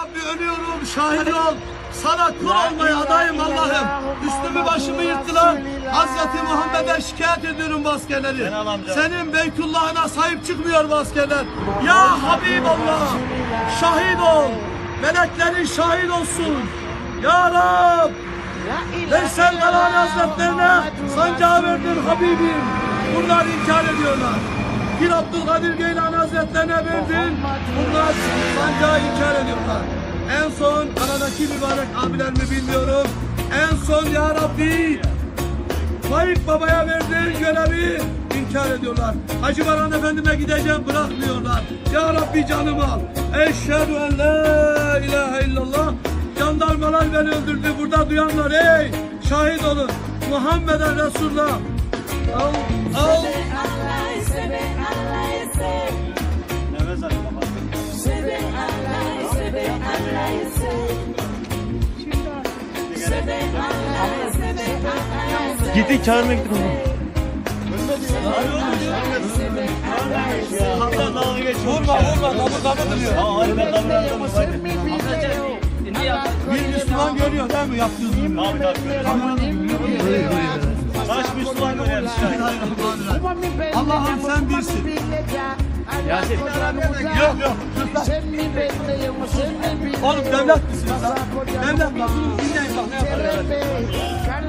Rabbi ölüyorum, şahit ol. Sana kul olmaya adayım Allah'ım. Üstümü başımı yırttılar. Hazreti Muhammed'e şikayet ediyorum bu askerleri. Senin Beytullah'ına sahip çıkmıyor bu askerler. Ya Habiballah, şahit ol. Meleklerin şahit olsun. Ya Rab, Veysel Karani Hazretlerine sancağı verdin Habibim. Bunlar inkar ediyorlar. Bir Abdülkadir Geylani Hazretlerine verdin. Bunlar sancağı inkar ediyorlar. En son aradaki mübarek abilerimi bilmiyorum. En son Ya Rabbi Faik Baba'ya verdiğin görevi inkar ediyorlar. Hacı Baran Efendim'e gideceğim bırakmıyorlar. Ya Rabbi canımı al. Eşhedü en la ilahe illallah. Jandarmalar beni öldürdü. Burada duyanlar ey şahit olun. Muhammeden Resulullah. Al. Gittik çağırmaya gittik onu. Vurma damı duruyor. Bir Müslüman görüyor değil mi yaptığınızı? Kaç Müslüman görüyoruz şu an? Allah'ım sen birsin. Yasin. Yok. Oğlum devlet misiniz lan? Devlet misiniz? Dinleyin bak ne yapalım.